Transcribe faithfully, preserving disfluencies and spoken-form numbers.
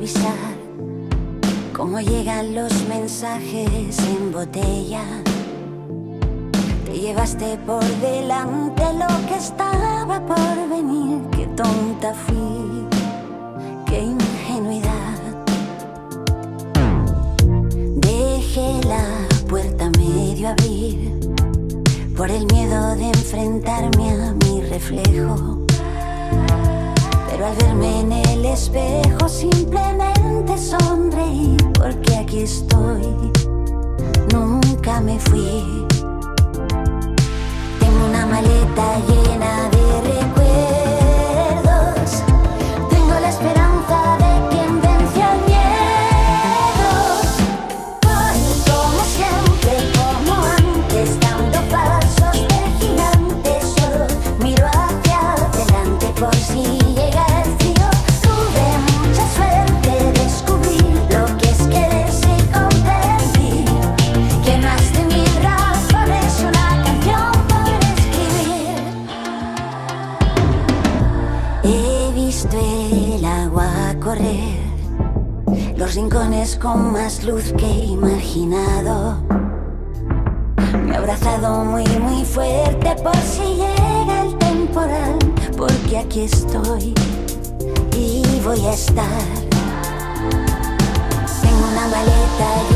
avisar cómo llegan los mensajes en botella. Te llevaste por delante lo que estaba por venir. Qué tonta fui, qué ingenuidad. Dejé la puerta medio abrir por el miedo de enfrentarme a mi reflejo. Pero al verme en el espejo simplemente sonreí, porque aquí estoy, nunca me fui. Tengo una maleta llena de recuerdos, tengo la esperanza de quien venció el miedo. Voy como siempre, como antes, dando pasos de gigante. Solo miro hacia adelante por si llega el frío. Tuve mucha suerte, descubrí lo que es quererse y comprendí que más de mil razones una canción por escribir. He visto el agua correr los rincones con más luz que he imaginado. Me he abrazado muy muy fuerte por si llega el temporal, porque aquí estoy y voy a estar. Tengo una maleta